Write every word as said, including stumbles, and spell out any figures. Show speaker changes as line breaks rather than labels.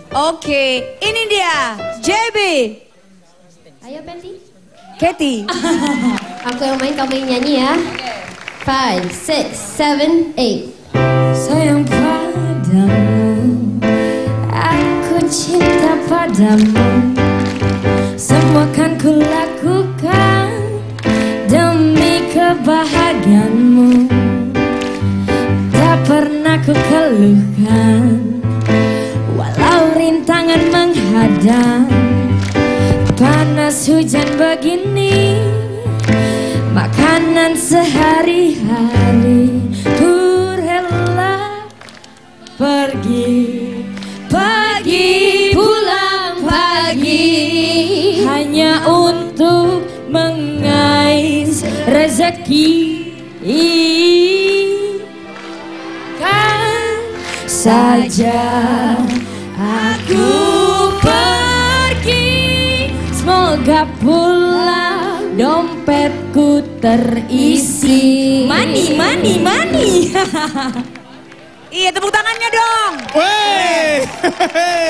Oke, ini dia J B.
Ayo Penti.
Katy.
Aku yang main, kamu yang nyanyi ya. Five, six, seven, eight.
Sayang padamu, aku cinta padamu. Semua kan ku lakukan demi kebahagiaanmu. Tak pernah ku keluhkan, walau rintangan menghadang. Panas hujan begini, makanan sehari-hari. Ku rela pergi, pergi, pulang pagi, hanya untuk mengais rezeki. Kan saja aku pergi, semoga pulang dompetku terisi.
Money, money, money. Iya, tepuk tangannya dong.
Wey.